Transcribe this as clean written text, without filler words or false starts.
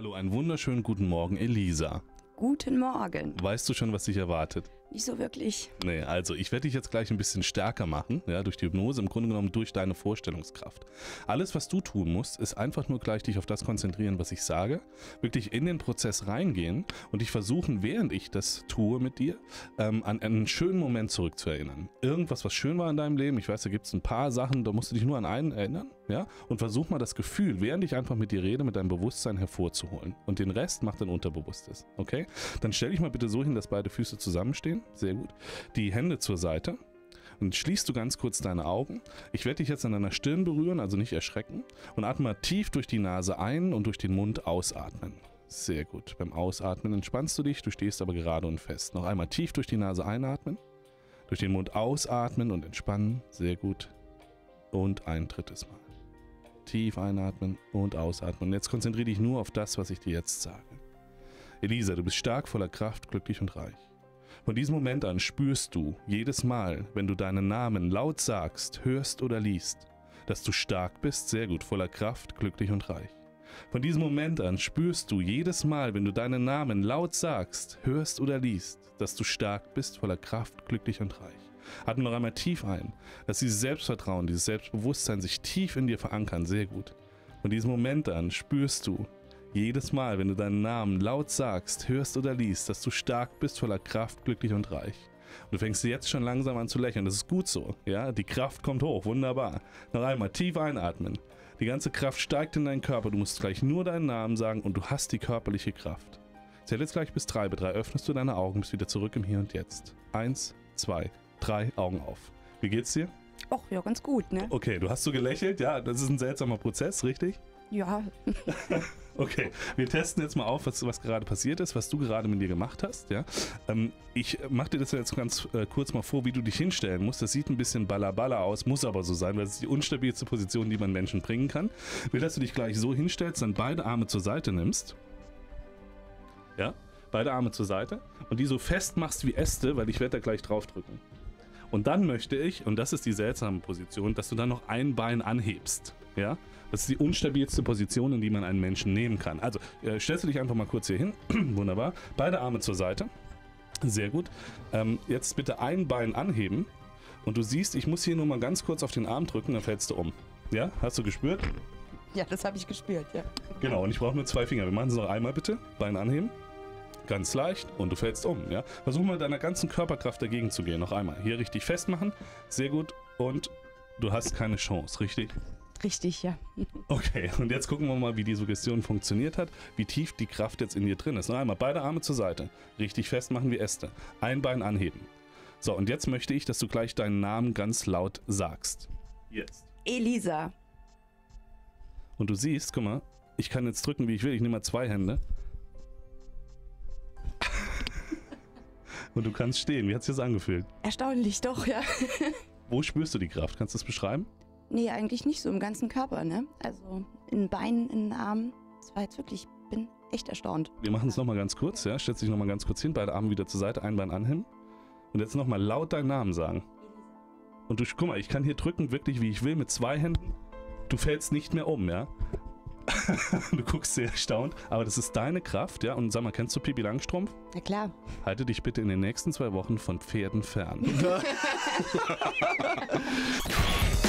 Hallo, einen wunderschönen guten Morgen, Elisa. Guten Morgen. Weißt du schon, was dich erwartet? Nicht so wirklich. Nee, also ich werde dich jetzt gleich ein bisschen stärker machen, ja, durch die Hypnose, im Grunde genommen durch deine Vorstellungskraft. Alles, was du tun musst, ist einfach nur gleich dich auf das konzentrieren, was ich sage, wirklich in den Prozess reingehen und dich versuchen, während ich das tue mit dir, an einen schönen Moment zurückzuerinnern. Irgendwas, was schön war in deinem Leben, ich weiß, da gibt es ein paar Sachen, da musst du dich nur an einen erinnern, ja, und versuch mal das Gefühl, während ich einfach mit dir rede, mit deinem Bewusstsein hervorzuholen. Und den Rest macht dein Unterbewusstes, okay? Dann stell dich mal bitte so hin, dass beide Füße zusammenstehen. Sehr gut. Die Hände zur Seite. Und schließt du ganz kurz deine Augen. Ich werde dich jetzt an deiner Stirn berühren, also nicht erschrecken. Und atme mal tief durch die Nase ein und durch den Mund ausatmen. Sehr gut. Beim Ausatmen entspannst du dich, du stehst aber gerade und fest. Noch einmal tief durch die Nase einatmen. Durch den Mund ausatmen und entspannen. Sehr gut. Und ein drittes Mal. Tief einatmen und ausatmen. Und jetzt konzentriere dich nur auf das, was ich dir jetzt sage. Elisa, du bist stark, voller Kraft, glücklich und reich. Von diesem Moment an spürst du jedes Mal, wenn du deinen Namen laut sagst, hörst oder liest, dass du stark bist, sehr gut, voller Kraft, glücklich und reich. Von diesem Moment an spürst du jedes Mal, wenn du deinen Namen laut sagst, hörst oder liest, dass du stark bist, voller Kraft, glücklich und reich. Atme noch einmal tief ein, dass dieses Selbstvertrauen, dieses Selbstbewusstsein sich tief in dir verankern, sehr gut. Von diesem Moment an spürst du jedes Mal, wenn du deinen Namen laut sagst, hörst oder liest, dass du stark bist, voller Kraft, glücklich und reich. Und du fängst jetzt schon langsam an zu lächeln, das ist gut so, ja, die Kraft kommt hoch, wunderbar. Noch einmal tief einatmen, die ganze Kraft steigt in deinen Körper, du musst gleich nur deinen Namen sagen und du hast die körperliche Kraft. Zähl jetzt gleich bis 3, bei 3 öffnest du deine Augen, bist wieder zurück im Hier und Jetzt. 1, 2, 3, Augen auf. Wie geht's dir? Och, ja, ganz gut, ne? Okay, du hast so gelächelt, ja, das ist ein seltsamer Prozess, richtig? Ja. Okay, wir testen jetzt mal auf, was gerade passiert ist, was du gerade mit dir gemacht hast. Ja? Ich mache dir das jetzt ganz kurz mal vor, wie du dich hinstellen musst. Das sieht ein bisschen balla aus, muss aber so sein, weil es ist die unstabilste Position, die man Menschen bringen kann. Ich will, dass du dich gleich so hinstellst, dann beide Arme zur Seite nimmst. Ja, beide Arme zur Seite und die so fest machst wie Äste, weil ich werde da gleich drauf drücken. Und dann möchte ich, und das ist die seltsame Position, dass du dann noch ein Bein anhebst. Ja? Das ist die unstabilste Position, in die man einen Menschen nehmen kann. Also stellst du dich einfach mal kurz hier hin. Wunderbar. Beide Arme zur Seite. Sehr gut. Jetzt bitte ein Bein anheben. Und du siehst, ich muss hier nur mal ganz kurz auf den Arm drücken, dann fällst du um. Ja? Hast du gespürt? Ja, das habe ich gespürt, ja. Genau, und ich brauche nur 2 Finger. Wir machen es noch einmal bitte. Bein anheben. Ganz leicht und du fällst um. Ja? Versuch mal mit deiner ganzen Körperkraft dagegen zu gehen. Noch einmal. Hier richtig festmachen. Sehr gut. Und du hast keine Chance, richtig? Richtig, ja. Okay, und jetzt gucken wir mal, wie die Suggestion funktioniert hat, wie tief die Kraft jetzt in dir drin ist. Noch einmal, beide Arme zur Seite. Richtig festmachen wie Äste. Ein Bein anheben. So, und jetzt möchte ich, dass du gleich deinen Namen ganz laut sagst. Jetzt. Elisa. Und du siehst, guck mal, ich kann jetzt drücken, wie ich will. Ich nehme mal 2 Hände. Und du kannst stehen. Wie hat sich das angefühlt? Erstaunlich, doch, ja. Wo spürst du die Kraft? Kannst du das beschreiben? Nee, eigentlich nicht so im ganzen Körper, ne? Also in den Beinen, in den Armen. Das war jetzt wirklich, ich bin echt erstaunt. Wir machen es nochmal ganz kurz, ja? Stellst dich nochmal ganz kurz hin, beide Arme wieder zur Seite, ein Bein anheben. Und jetzt nochmal laut deinen Namen sagen. Und du, guck mal, ich kann hier drücken, wirklich wie ich will, mit 2 Händen. Du fällst nicht mehr um, ja? Du guckst sehr erstaunt, aber das ist deine Kraft, ja? Und sag mal, kennst du Pippi Langstrumpf? Na klar. Halte dich bitte in den nächsten 2 Wochen von Pferden fern.